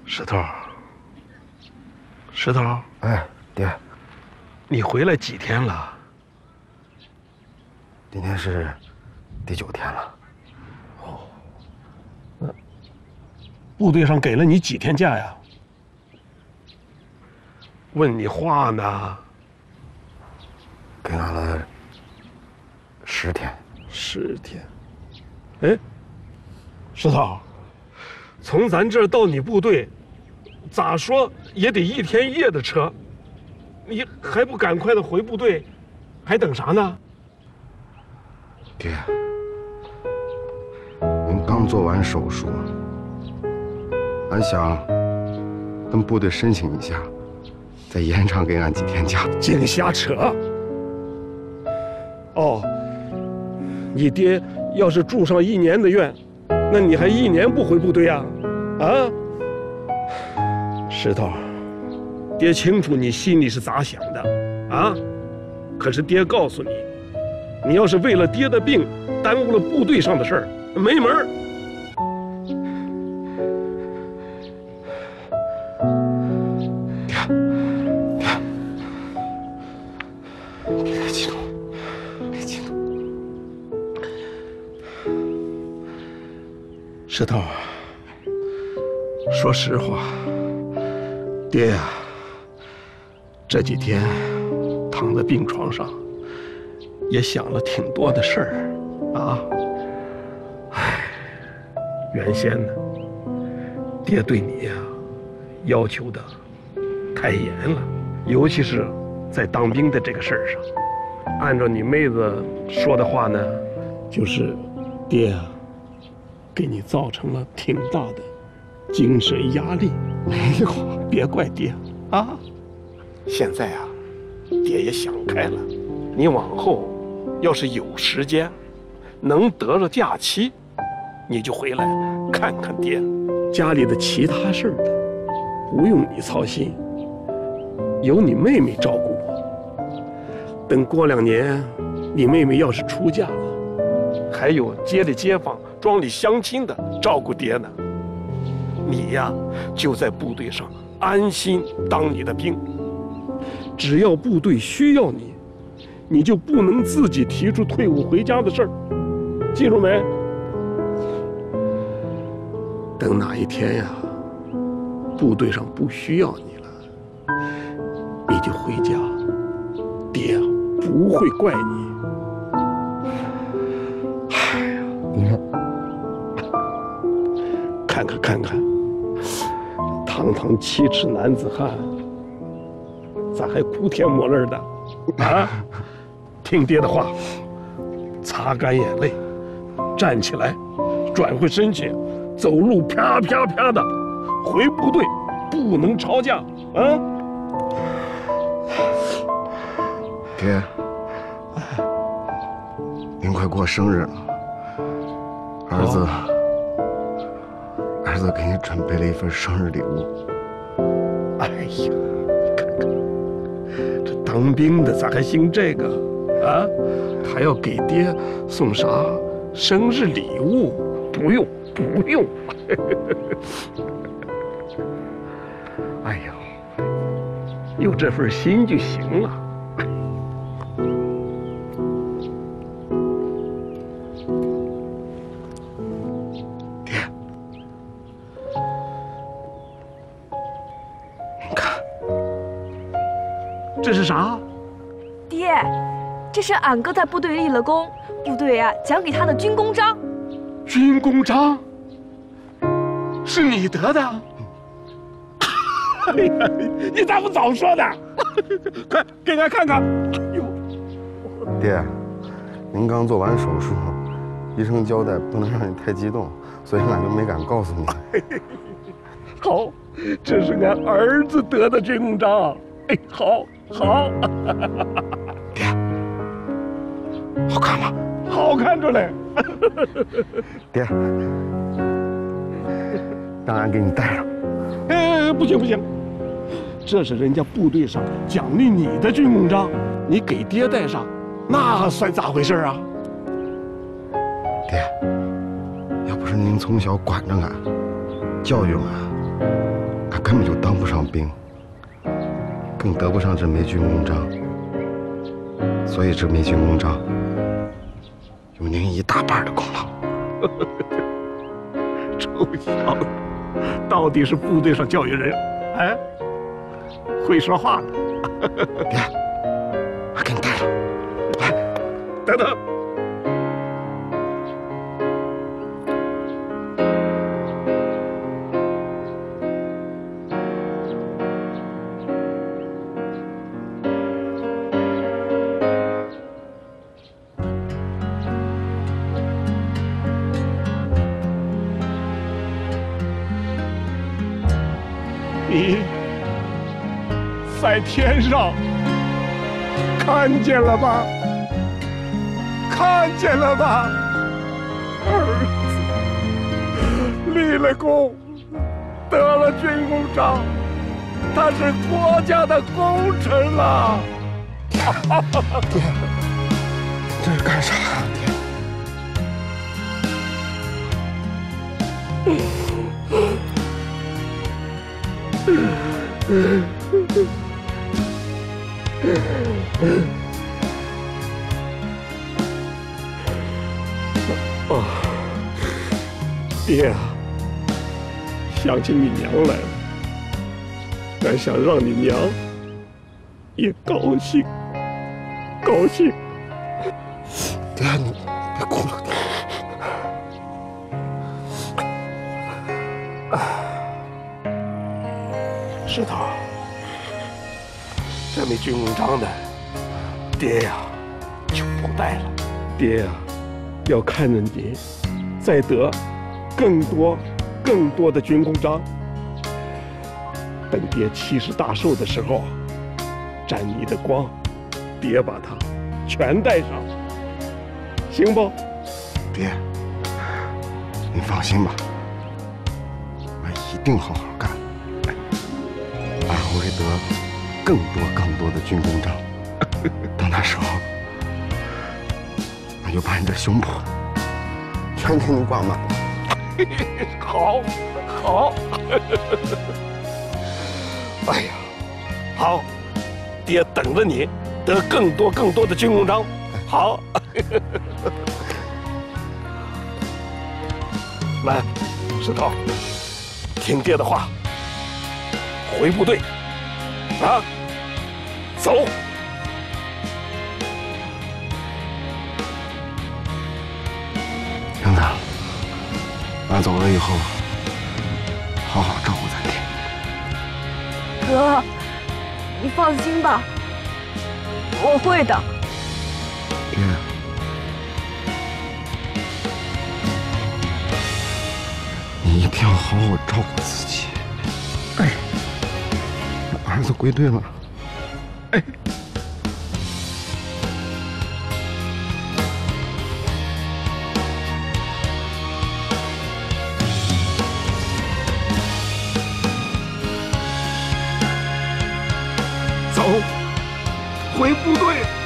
石头，石头， 哎，爹， 你回来几天了？ 今天是第9天了。 哦，那部队上给了你几天假呀？问你话呢。 给俺了10天。 10天。哎，石头，从咱这儿到你部队，咋说也得1天1夜的车，你还不赶快的回部队，还等啥呢？ 爹，您刚做完手术，俺想跟部队申请一下，再延长给俺几天假。 净瞎扯！哦，你爹要是住上1年的院，那你还1年不回部队呀？啊，石头，爹清楚你心里是咋想的，啊，可是爹告诉你，你要是为了爹的病耽误了部队上的事儿，没门儿。 别激动，别激动。 石头，说实话，爹呀，这几天躺在病床上，也想了挺多的事儿啊。唉，原先呢，爹对你呀要求的太严了，尤其是在当兵的这个事儿上。按照你妹子说的话呢，就是爹啊，给你造成了挺大的精神压力。 没有， 别怪爹啊！现在啊，爹也想开了，你往后要是有时间，能得着假期，你就回来看看爹。家里的其他事儿的，不用你操心，有你妹妹照顾我。等过2年，你妹妹要是出嫁了，还有街里街坊、庄里乡亲的照顾爹呢。你呀，就在部队上安心当你的兵。只要部队需要你，你就不能自己提出退伍回家的事儿，记住没？等哪一天呀，部队上不需要你了，你就回家，爹不会怪你。哎呀， 你看， 看看，堂堂7尺男子汉，咋还哭天抹泪的？啊！听爹的话，擦干眼泪，站起来，转回身去，走路啪啪啪的，回部队不能吵架啊！ 爹，您快过生日了，儿子给你准备了一份生日礼物。 哎呀，看看，这当兵的咋还兴这个啊？还要给爹送啥生日礼物？不用，不用。哎呀，有这份心就行了。 爹，您看， 这是啥？ 爹，这是俺哥在部队立了功，部队啊奖给他的军功章。 军功章？是你得的？哎呀，你咋不早说呢？快给俺看看！哎呦， 爹，您刚做完手术，医生交代不能让你太激动，所以俺就没敢告诉你。 好，这是俺儿子得的军功章。哎，好，好。 爹，好看吗？ 好看着嘞。 爹，让俺给你戴上。 哎，不行不行，这是人家部队上奖励你的军功章，你给爹戴上，那算咋回事啊？ 爹，要不是您从小管着俺，教育俺， 根本就当不上兵，更得不上这枚军功章。所以这枚军功章有您一大半的功劳。 臭小子，到底是部队上教育人，哎，会说话的。 别，我给你带上。来， 等等。你在天上看见了吧？看见了吧？儿子立了功，得了军功章，他是国家的功臣了。 爹，这是干啥呀？ 爹啊，想起你娘来了，俺想让你娘也高兴，高兴。 爹，你别哭了。 石头，这枚军功章呢，爹呀就不带了。爹呀，要看着你再得更多的军功章。等爹70大寿的时候，沾你的光，爹把它全带上，行不？ 爹，您放心吧，俺一定好好干。俺会得更多的军功章。到那时候，俺就把你的胸脯全给你挂满了。 好，好。哎呀，好，爹等着你得更多的军功章。好。来，石头，听爹的话，回部队，啊，走。 英子，俺走了以后，好好照顾咱爹。 哥，你放心吧，我会的。 爹，你一定要好好照顾自己。哎，儿子归队了。 哎。走，回部队。